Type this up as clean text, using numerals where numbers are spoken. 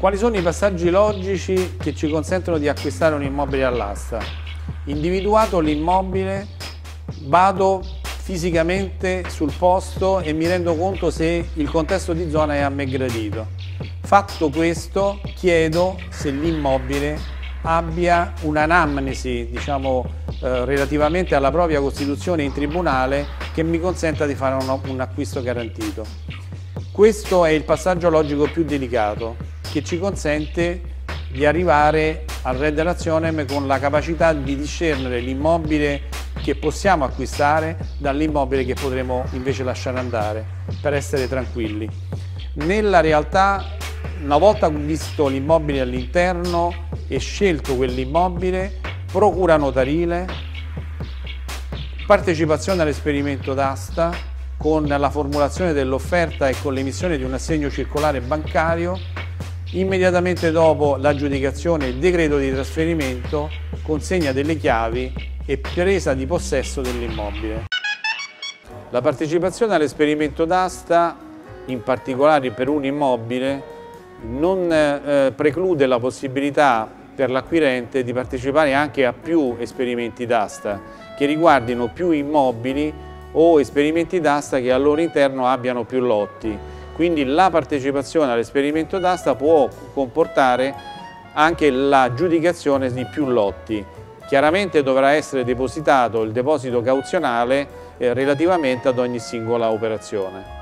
Quali sono i passaggi logici che ci consentono di acquistare un immobile all'asta? Individuato l'immobile, vado fisicamente sul posto e mi rendo conto se il contesto di zona è a me gradito. Fatto questo, chiedo se l'immobile abbia un'anamnesi, relativamente alla propria costituzione in tribunale, che mi consenta di fare un acquisto garantito. Questo è il passaggio logico più delicato, che ci consente di arrivare al Re dell'Azionem con la capacità di discernere l'immobile che possiamo acquistare dall'immobile che potremo invece lasciare andare, per essere tranquilli. Nella realtà, una volta visto l'immobile all'interno e scelto quell'immobile, procura notarile, partecipazione all'esperimento d'asta con la formulazione dell'offerta e con l'emissione di un assegno circolare bancario, immediatamente dopo l'aggiudicazione, il decreto di trasferimento, consegna delle chiavi e presa di possesso dell'immobile. La partecipazione all'esperimento d'asta, in particolare per un immobile, non preclude la possibilità per l'acquirente di partecipare anche a più esperimenti d'asta che riguardino più immobili o esperimenti d'asta che al loro interno abbiano più lotti. Quindi la partecipazione all'esperimento d'asta può comportare anche l'aggiudicazione di più lotti. Chiaramente dovrà essere depositato il deposito cauzionale relativamente ad ogni singola operazione.